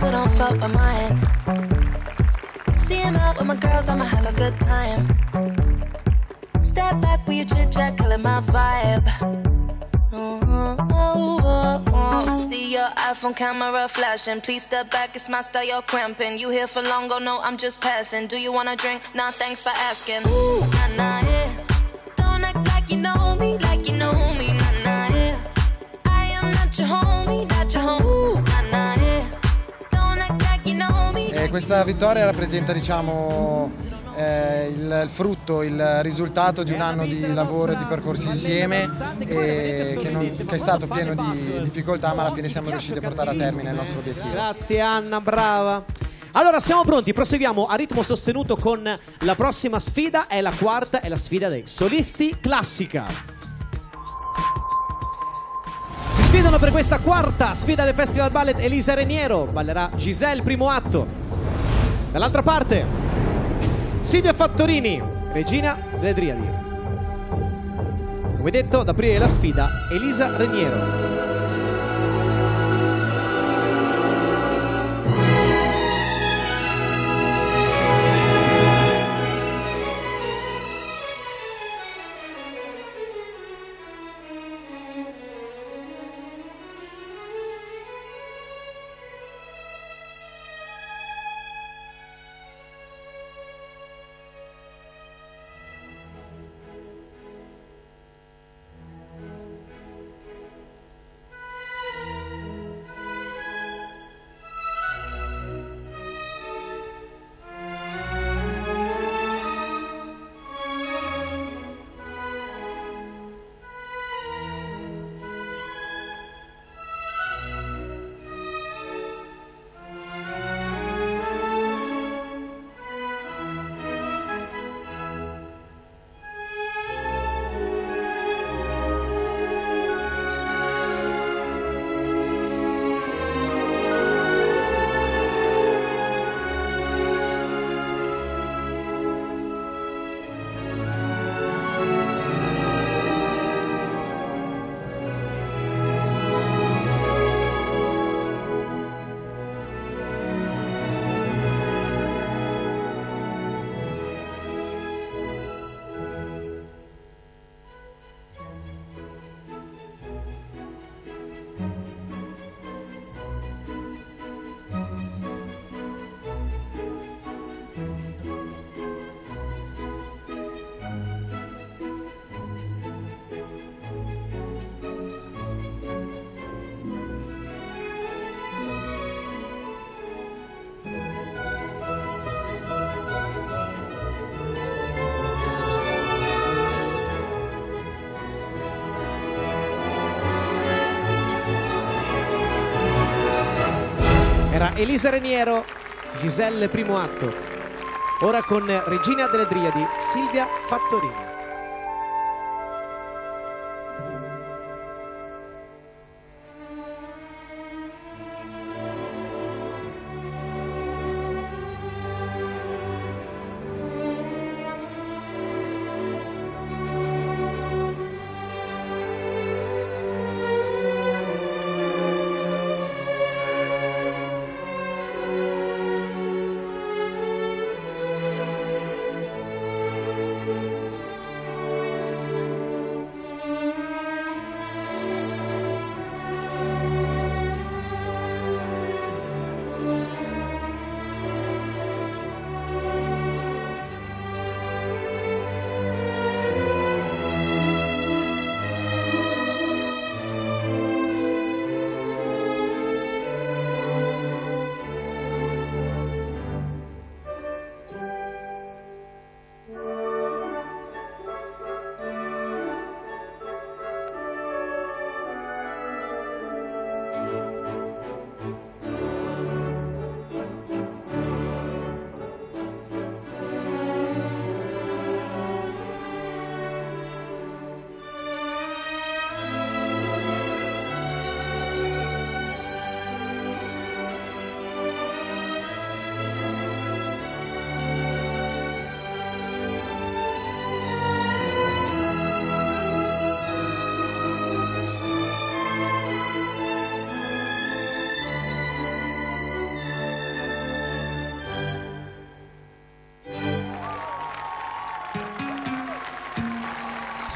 but don't fuck with mine. Seeing out with my girls, I'ma have a good time. Step back with your chit chat, killing my vibe. See your iPhone camera flashing. Please step back, it's my style, you're cramping. You here for long, oh no, I'm just passing. Do you wanna drink? Nah, thanks for asking. Ooh, nah, nah, yeah. Don't act like you know me, like you know me, nah, nah, yeah. I am not your homie, not your homie. Ooh, nah, nah, yeah. Don't act like you know me. E questa vittoria rappresenta, diciamo, il frutto, il risultato di un anno di lavoro e di percorsi insieme che è stato pieno di difficoltà, ma alla fine siamo riusciti a portare a termine il nostro obiettivo. Grazie Anna, brava. Allora siamo pronti, proseguiamo a ritmo sostenuto con la prossima sfida, è la quarta, è la sfida dei solisti classica. Si sfidano per questa quarta sfida del Festival Ballet Elisa Reniero, ballerà Giselle primo atto. Dall'altra parte Silvia Fattorini, regina delle Driadi. Come detto, ad aprire la sfida Elisa Reniero. Era Elisa Reniero, Giselle primo atto. Ora con regina delle Driadi, Silvia Fattorini.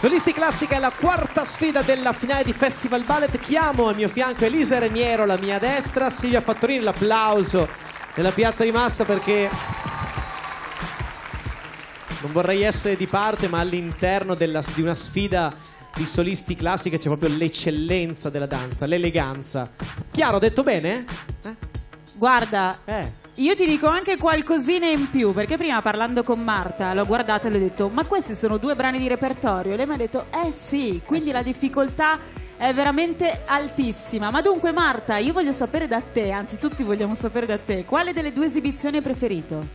Solisti Classica è la quarta sfida della finale di Festival Ballet. Chiamo al mio fianco Elisa Reniero, alla mia destra, Silvia Fattorini, l'applauso nella piazza di Massa, perché non vorrei essere di parte, ma all'interno di una sfida di Solisti Classica c'è proprio l'eccellenza della danza, l'eleganza. Chiaro, ho detto bene? Guarda, io ti dico anche qualcosina in più, perché prima parlando con Marta l'ho guardata e le ho detto: ma questi sono 2 brani di repertorio? Lei mi ha detto sì, quindi la difficoltà è veramente altissima. Ma dunque Marta, io voglio sapere da te, anzi tutti vogliamo sapere da te, quale delle 2 esibizioni hai preferito?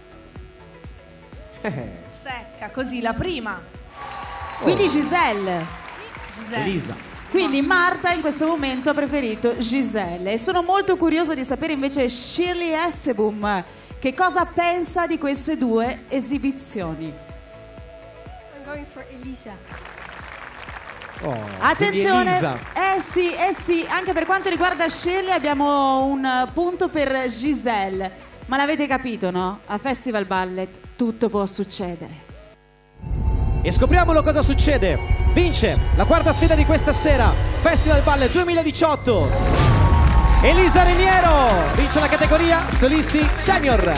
Secca, così, la prima. Quindi Giselle. Elisa. Quindi Marta in questo momento ha preferito Giselle. E sono molto curioso di sapere invece Shirley Essebum che cosa pensa di queste 2 esibizioni. I'm going for Elisa. Attenzione, Elisa. sì, anche per quanto riguarda Shirley abbiamo un punto per Giselle. Ma l'avete capito, no? A Festival Ballet tutto può succedere. E scopriamolo cosa succede. Vince la quarta sfida di questa sera, Festival Ballet 2018. Elisa Reniero vince la categoria Solisti Senior.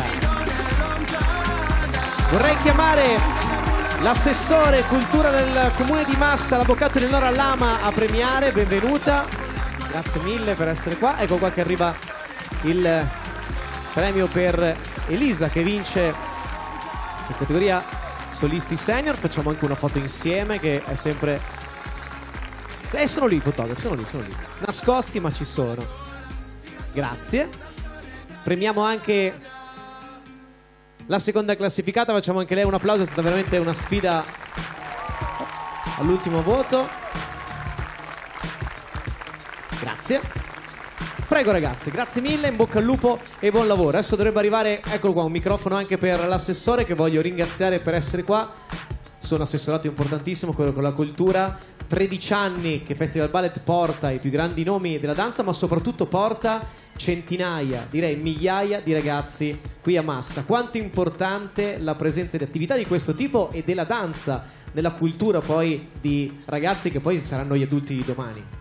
Vorrei chiamare l'assessore cultura del comune di Massa, l'avvocato Eleonora Lama, a premiare. Benvenuta, grazie mille per essere qua. Ecco qua che arriva il premio per Elisa che vince la categoria Solisti Senior. Facciamo anche una foto insieme, che è sempre... sono lì i fotografi, sono lì. Nascosti ma ci sono. Grazie. Premiamo anche la seconda classificata, facciamo anche lei un applauso, è stata veramente una sfida all'ultimo voto. Grazie. Prego ragazzi, grazie mille, in bocca al lupo e buon lavoro. Adesso dovrebbe arrivare, eccolo qua, un microfono anche per l'assessore, che voglio ringraziare per essere qua. Sono assessorato importantissimo, quello con la cultura. 13 anni che Festival Ballet porta i più grandi nomi della danza, ma soprattutto porta centinaia, direi migliaia di ragazzi qui a Massa. Quanto è importante la presenza di attività di questo tipo e della danza nella cultura poi di ragazzi che poi saranno gli adulti di domani.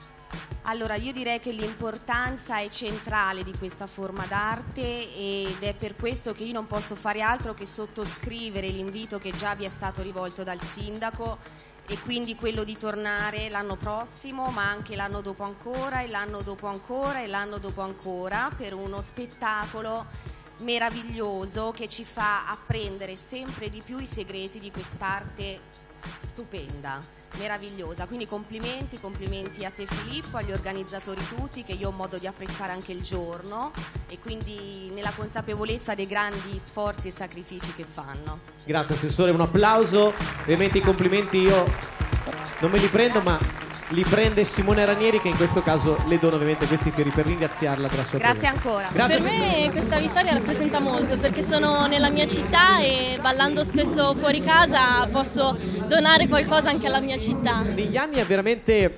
Allora, io direi che l'importanza è centrale di questa forma d'arte ed è per questo che io non posso fare altro che sottoscrivere l'invito che già vi è stato rivolto dal sindaco, e quindi quello di tornare l'anno prossimo, ma anche l'anno dopo ancora e l'anno dopo ancora e l'anno dopo ancora, per uno spettacolo meraviglioso che ci fa apprendere sempre di più i segreti di quest'arte stupenda, meravigliosa. Quindi complimenti a te Filippo, agli organizzatori tutti, che io ho modo di apprezzare anche il giorno, e quindi nella consapevolezza dei grandi sforzi e sacrifici che fanno. Grazie assessore, un applauso. Ovviamente i complimenti io non me li prendo, ma li prende Simone Ranieri, che in questo caso le dono ovviamente questi fiori per ringraziarla della sua Grazie presenza. ancora. Grazie, per me questa vittoria rappresenta molto, perché sono nella mia città e ballando spesso fuori casa posso donare qualcosa anche alla mia città. Negli anni è veramente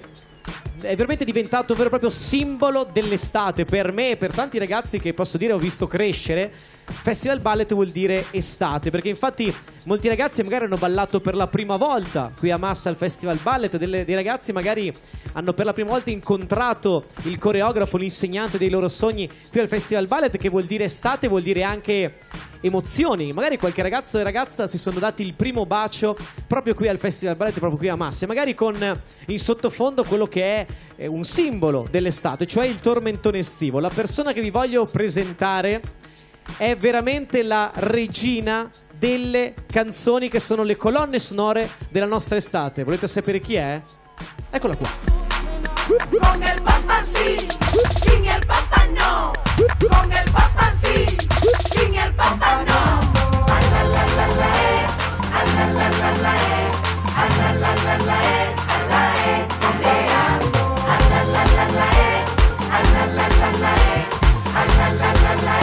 diventato un vero e proprio simbolo dell'estate per me e per tanti ragazzi che posso dire ho visto crescere. Festival Ballet vuol dire estate, perché infatti molti ragazzi magari hanno ballato per la prima volta qui a Massa al Festival Ballet, dei ragazzi magari hanno per la prima volta incontrato il coreografo, l'insegnante dei loro sogni qui al Festival Ballet, che vuol dire estate, vuol dire anche emozioni. Magari qualche ragazzo e ragazza si sono dati il primo bacio proprio qui al Festival Ballet, proprio qui a Massa, e magari con in sottofondo quello che è un simbolo dell'estate, cioè il tormentone estivo. La persona che vi voglio presentare è veramente la regina delle canzoni che sono le colonne sonore della nostra estate. Volete sapere chi è? Eccola qua. Con el papá sí, sin el papá no. Con el papá sí, sin el papá no. Ay la la la la ay la la la la ay la la la la ay la idea. Ay la la la la ay la la la la ay la la la la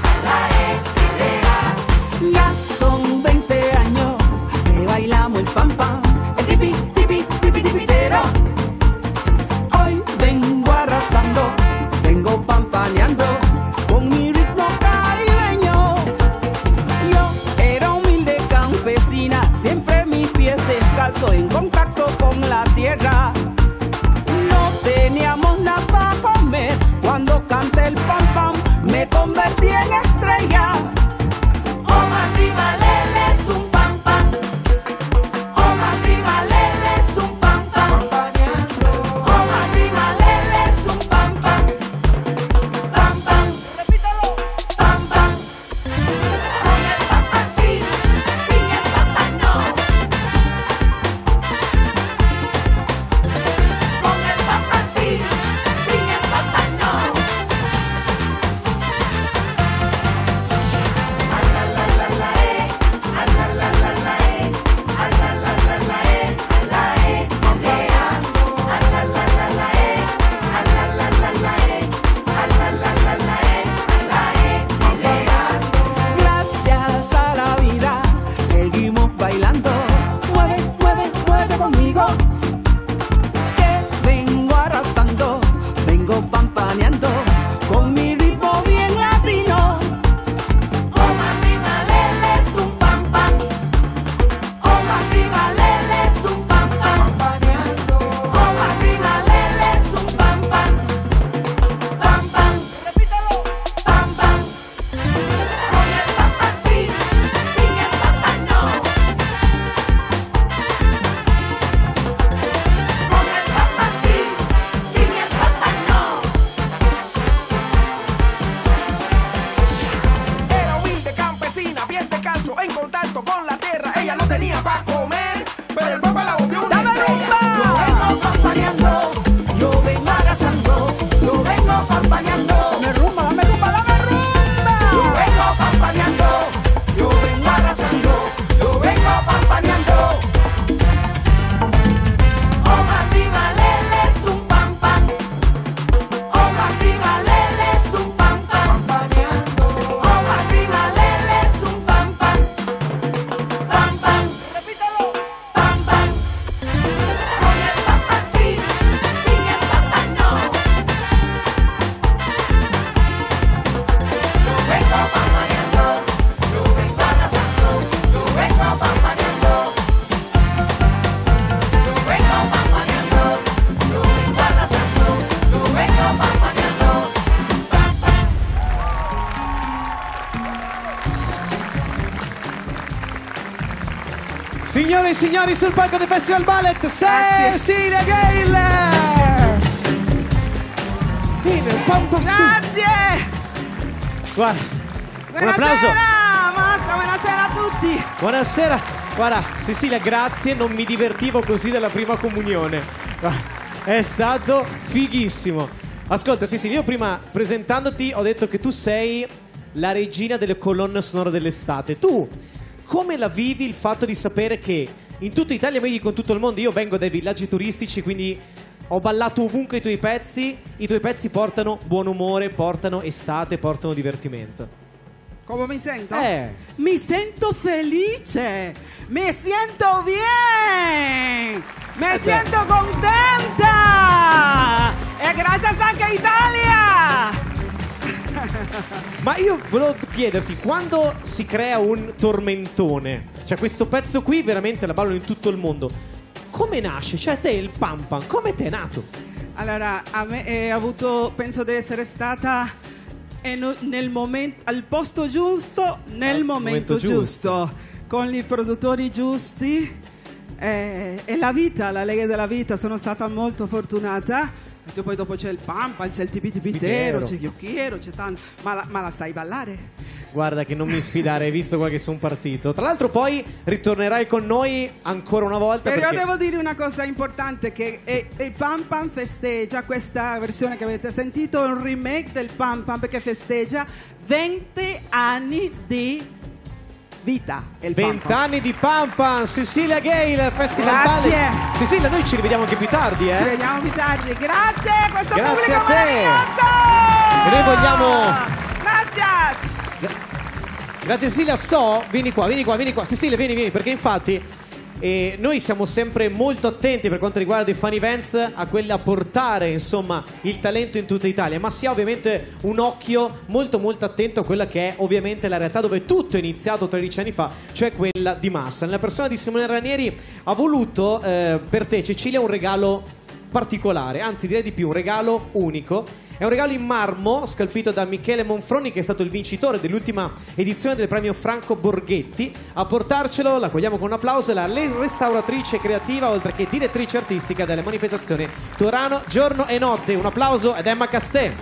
ya son 20 años que bailamos el pam pam, el tipi tipi tipi tipitero. Hoy vengo arrasando, vengo pampaneando con mi ritmo caribeño. Yo era humilde campesina, siempre mis pies descalzos en contacto con tierra. No teníamos nada para comer. Cuando canté el pam pam, me convertí en estrella. Omas y Malele es un pam pam. Omas y Malele es un pam pam. Omas y Malele es un pam pam. Pam pam. Repítalo. Pam pam. Con el pam pam sí, sin el pam pam no. Con el pam pam sí, sin el pam pam no. Gracias a la vida seguimos bailando. Mueve, mueve, mueve conmigo. Que vengo arrasando, vengo pampaneando con mi ritmo bien latino. Omas y Malele es un pam pam. Omas y Malele es un pam pam. Omas y Malele es un pam pam. Pam pam. Repítalo. Pam pam. Con el pam pam sí, sin el pam pam no. Con el pam pam sí, sin el pam pam no. Era humilde campesina, pies descalzo, en contacto con la tierra. Ella no tenía para comer, pero el papá la volvió una estrella. Yo vengo pampaneando, yo vengo arrasando, yo vengo pampaneando. Dame rumba, dame rumba, dame rumba. Yo vengo pampaneando, yo vengo arrasando, yo vengo pampaneando. Omas y Malele es un pam pam. Omas y Malele es un pam pam. Omas y Malele es un pam pam. Pam pam. Repítalo. Pam pam. Con el pam pam sí, sin el pam pam no. Yo vengo pampaneando, yo vengo arrasando, yo vengo pampaneando. Yo vengo pampaneando, yo vengo arrasando, yo vengo pampaneando. Signore e signori, sul palco del Festival Ballet, Cecilia Gale! Bene, un po' un po' su. Grazie! Guarda, un applauso. Buonasera, Massa, buonasera a tutti. Buonasera. Guarda, Cecilia, grazie, non mi divertivo così dalla prima comunione. Guarda, è stato fighissimo. Ascolta, Cecilia, io prima presentandoti ho detto che tu sei la regina delle colonne sonore dell'estate. Tu come la vivi il fatto di sapere che in tutta Italia, ma dico in tutto il mondo, io vengo dai villaggi turistici, quindi ho ballato ovunque i tuoi pezzi portano buon umore, portano estate, portano divertimento. Come mi sento? Mi sento felice, mi sento bien, mi siento contenta e gracias anche a Italia. Ma io volevo chiederti, quando si crea un tormentone, cioè questo pezzo qui veramente la ballo in tutto il mondo, come nasce? Cioè te il pam pam, come te è nato? Allora, a me ho avuto, penso di essere stata nel momento, al posto giusto, nel momento giusto, con i produttori giusti e la vita, la Lega della Vita, sono stata molto fortunata. Poi dopo c'è il pampa, c'è il tibitibitero, c'è Chiocchiero, c'è tanto. Ma la sai ballare? Guarda che non mi sfidare, hai visto qua che sono partito. Tra l'altro poi ritornerai con noi ancora una volta. Però perché... devo dire una cosa importante, che il Pam Pam festeggia, questa versione che avete sentito è un remake del Pam Pam, perché festeggia 20 anni di vita. 20 anni di Pam Pam, Cecilia Gale, Festival Ballet. Cecilia, noi ci rivediamo anche più tardi, Ci vediamo più tardi. Grazie a questo Grazie pubblico a te. meraviglioso. E noi vogliamo... Grazie. Grazie Cecilia, vieni qua, Cecilia, vieni, perché infatti E noi siamo sempre molto attenti per quanto riguarda i fan events a portare insomma il talento in tutta Italia, ma si ha ovviamente un occhio molto attento a quella che è ovviamente la realtà dove tutto è iniziato 13 anni fa, cioè quella di Massa. Nella persona di Simone Ranieri ha voluto per te, Cecilia, un regalo particolare, anzi direi di più, un regalo unico. È un regalo in marmo scalpito da Michele Monfroni, che è stato il vincitore dell'ultima edizione del premio Franco Borghetti. A portarcelo, la cogliamo con un applauso, è la restauratrice creativa oltre che direttrice artistica delle manifestazioni Torano Giorno e Notte. Un applauso ad Emma Castè.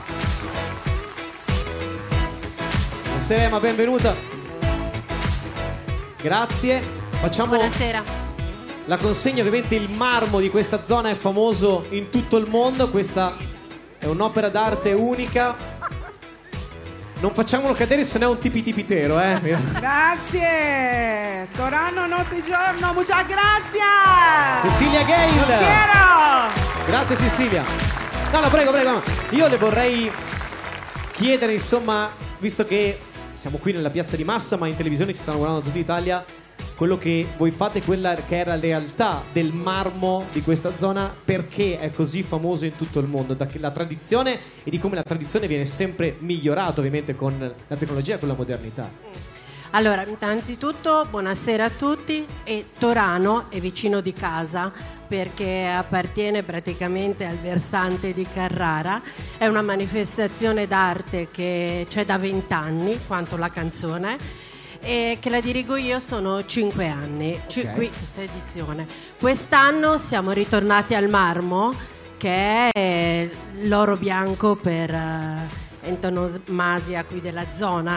Buonasera Emma, benvenuta. Grazie. Facciamo Buonasera. la consegna. Ovviamente il marmo di questa zona è famoso in tutto il mondo. Questa è un'opera d'arte unica. Non facciamolo cadere, se no è un tipitipitero, Grazie. Torano notte e giorno. Muchas gracias. Cecilia Gale. Los quiero. Grazie Cecilia. No, prego. Io le vorrei chiedere, insomma, visto che siamo qui nella piazza di Massa, ma in televisione ci stanno guardando tutta Italia, quello che voi fate, quella che era la realtà del marmo di questa zona, perché è così famoso in tutto il mondo, la tradizione e di come la tradizione viene sempre migliorata ovviamente con la tecnologia e con la modernità. Allora, innanzitutto buonasera a tutti. E Torano è vicino di casa perché appartiene praticamente al versante di Carrara. È una manifestazione d'arte che c'è da 20 anni, quanto la canzone, e che la dirigo io, sono 5 anni, quinta edizione. Quest'anno siamo ritornati al marmo, che è l'oro bianco per antonomasia qui della zona,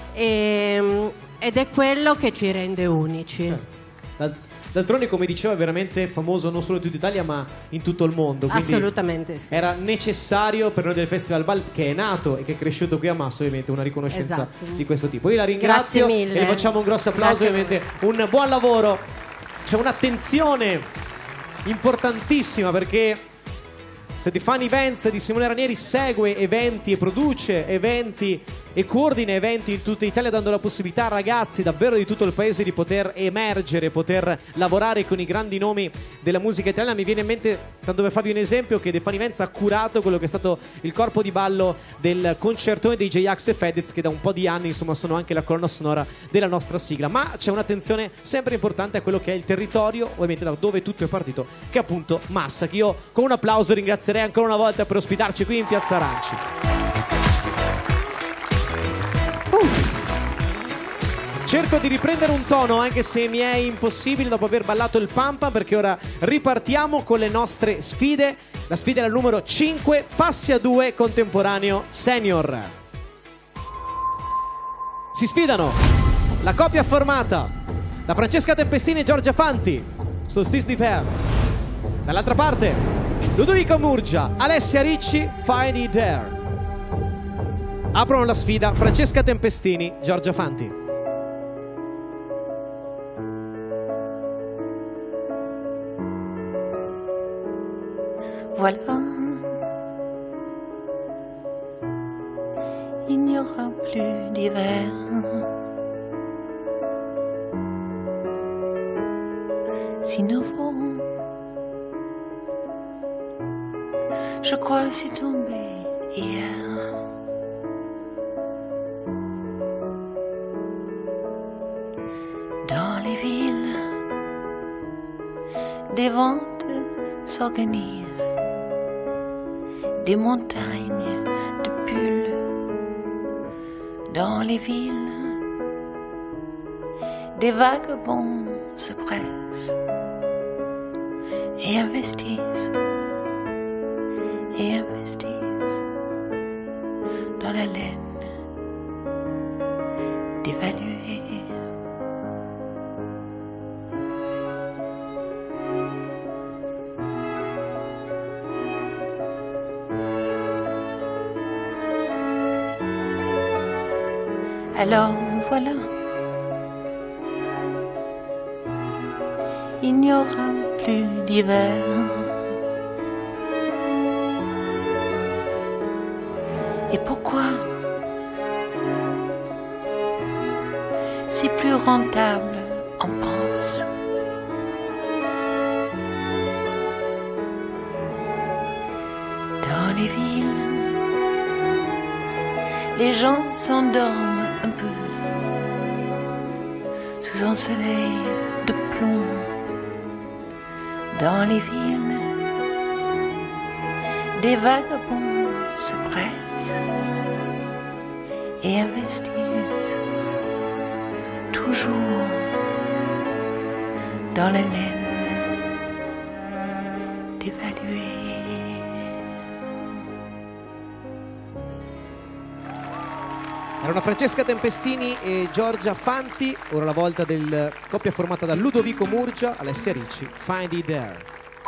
ed è quello che ci rende unici. D'altronde, come diceva, è veramente famoso non solo in tutta Italia ma in tutto il mondo. Assolutamente sì. Era necessario per noi del Festival Ballet, che è nato e che è cresciuto qui a Massa, ovviamente una riconoscenza di questo tipo. Io la ringrazio e le facciamo un grosso applauso. Ovviamente un buon lavoro. C'è un'attenzione importantissima, perché se The Fan Events di Simone Ranieri segue eventi e produce eventi e coordina eventi in tutta Italia, dando la possibilità a ragazzi davvero di tutto il paese di poter emergere, poter lavorare con i grandi nomi della musica italiana. Mi viene in mente, tanto per farvi un esempio, che The Fan Events ha curato quello che è stato il corpo di ballo del concertone dei J-Ax e Fedez, che da un po' di anni insomma sono anche la colonna sonora della nostra sigla. Ma c'è un'attenzione sempre importante a quello che è il territorio, ovviamente da dove tutto è partito, che è appunto Massa, che io con un applauso ringrazierei ancora una volta per ospitarci qui in Piazza Aranci. Cerco di riprendere un tono, anche se mi è impossibile dopo aver ballato il Pampa, perché ora ripartiamo con le nostre sfide. La sfida è la numero 5, passi a 2 contemporaneo senior. Si sfidano la coppia formata da Francesca Tempestini e Giorgia Fanti, Solstice d'Hiver. Dall'altra parte Ludovico Murgia, Alessia Ricci, Find It There. Aprono la sfida Francesca Tempestini, Giorgia Fanti. Voilà, il n'y aura plus d'hiver. Si nouveau, je crois c'est tombé hier. Dans les villes, des ventes s'organisent. Des montagnes de pulls dans les villes, des vagabonds se pressent et investissent dans la laine dévaluée. Alors voilà, il n'y aura plus d'hiver. Et pourquoi? C'est plus rentable, on pense. les gens s'endorment un peu sous un soleil de plomb. Dans les villes, des vagabonds se pressent et investissent toujours dans la laine d'évaluer. Erano Francesca Tempestini e Giorgia Fanti, ora la volta del coppia formata da Ludovico Murgia, Alessia Ricci, Find It There.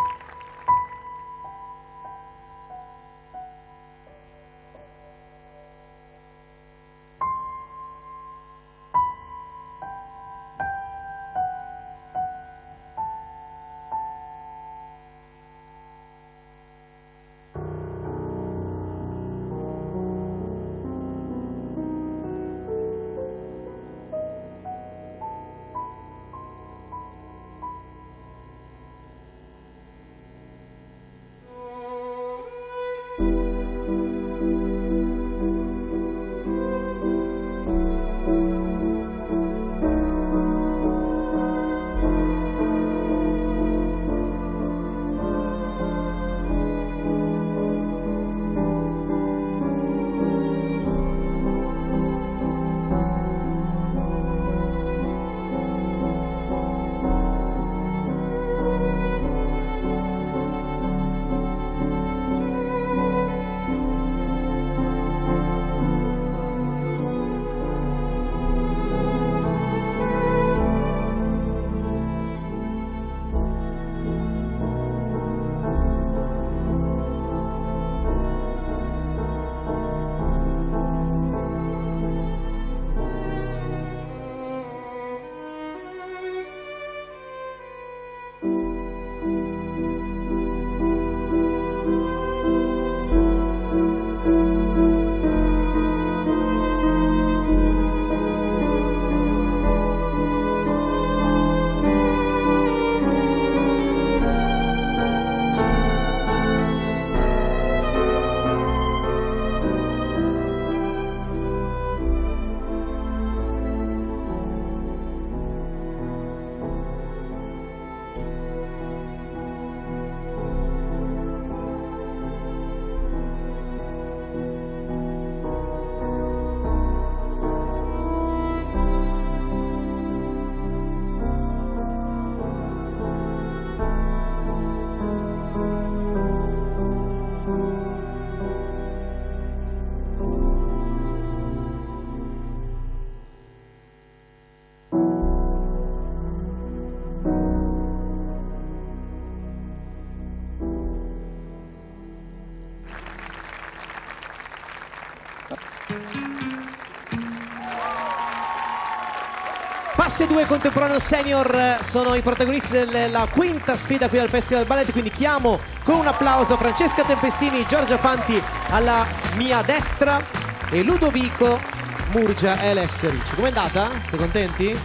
Classe 2 Contemporaneo Senior sono i protagonisti della quinta sfida qui al Festival Ballet, quindi chiamo con un applauso Francesca Tempestini, Giorgia Fanti alla mia destra e Ludovico Murgia e Alessia Ricci. Com'è andata? Siete contenti?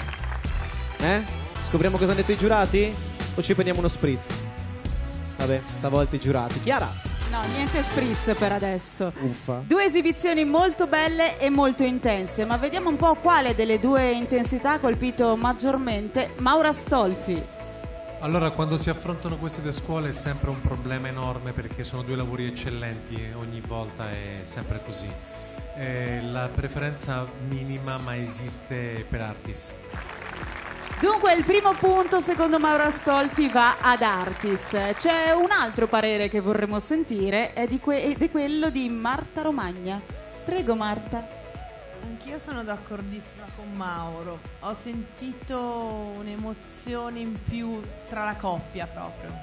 Scopriamo cosa hanno detto i giurati? O ci prendiamo uno spritz? Vabbè, stavolta i giurati. Chiara? No, niente spritz per adesso. Uffa. Due esibizioni molto belle e molto intense, ma vediamo un po' quale delle due intensità ha colpito maggiormente Maura Stolfi. Allora, quando si affrontano queste due scuole è sempre un problema enorme perché sono due lavori eccellenti e ogni volta è sempre così. La preferenza minima ma esiste per Artis. Dunque il primo punto secondo Maura Stolfi va ad Artis. C'è un altro parere che vorremmo sentire ed è quello di Marta Romagna. Prego Marta. Anch'io sono d'accordissima con Mauro. Ho sentito un'emozione in più tra la coppia proprio.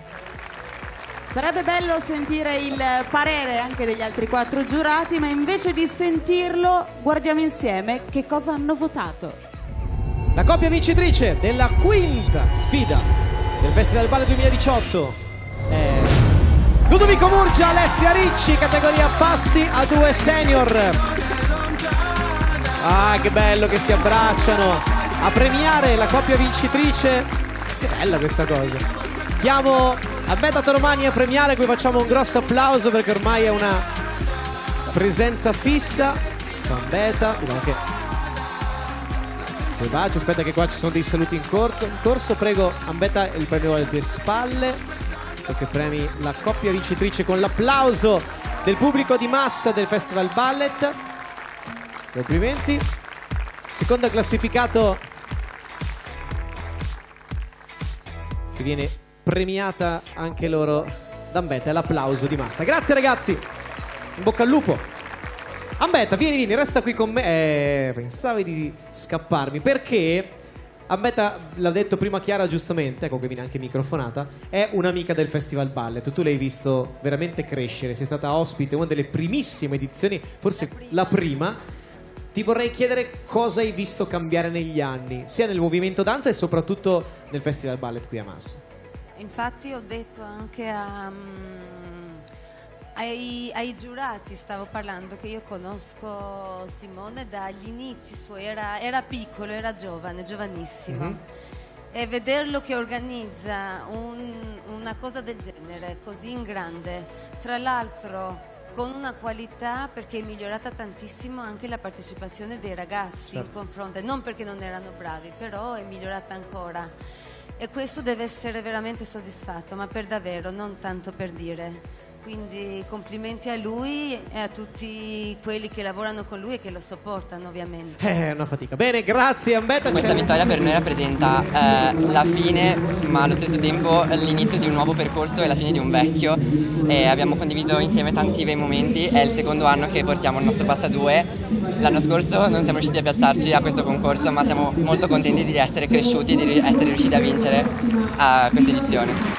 Sarebbe bello sentire il parere anche degli altri 4 giurati, ma invece di sentirlo guardiamo insieme che cosa hanno votato. La coppia vincitrice della quinta sfida del Festival Ballet 2018 è Ludovico Murgia, Alessia Ricci, categoria passi a 2 senior. Ah, che bello che si abbracciano a premiare la coppia vincitrice. Che bella questa cosa. Chiamo Alberto Romani a premiare, qui facciamo un grosso applauso perché ormai è una presenza fissa. Ambeta, vediamo che bacio, aspetta che qua ci sono dei saluti in corso. Prego Ambeta il premio alle tue spalle, perché premi la coppia vincitrice con l'applauso del pubblico di massa del Festival Ballet. Complimenti. Seconda classificato che viene premiata anche loro da Ambeta, l'applauso di massa. Grazie ragazzi, in bocca al lupo. Ambeta, vieni, resta qui con me. Pensavi di scapparmi, perché Ambeta, l'ha detto prima Chiara giustamente, ecco che viene anche microfonata, è un'amica del Festival Ballet. Tu l'hai visto veramente crescere, sei stata ospite una delle primissime edizioni, forse la prima. Ti vorrei chiedere cosa hai visto cambiare negli anni, sia nel movimento danza e soprattutto nel Festival Ballet qui a Massa. Infatti ho detto anche ai giurati, stavo parlando, che io conosco Simone dagli inizi suoi, era piccolo, era giovanissimo. E vederlo che organizza una cosa del genere, così in grande, tra l'altro con una qualità, perché è migliorata tantissimo anche la partecipazione dei ragazzi in confronto, non perché non erano bravi, però è migliorata ancora. E questo deve essere veramente soddisfatto, ma per davvero, non tanto per dire. Quindi complimenti a lui e a tutti quelli che lavorano con lui e che lo sopportano, ovviamente. È una fatica. Bene, grazie Ambeta. Questa vittoria per noi rappresenta la fine, ma allo stesso tempo l'inizio di un nuovo percorso e la fine di un vecchio. E abbiamo condiviso insieme tanti bei momenti. È il secondo anno che portiamo il nostro Passa 2. L'anno scorso non siamo riusciti a piazzarci a questo concorso, ma siamo molto contenti di essere cresciuti e di essere riusciti a vincere a questa edizione.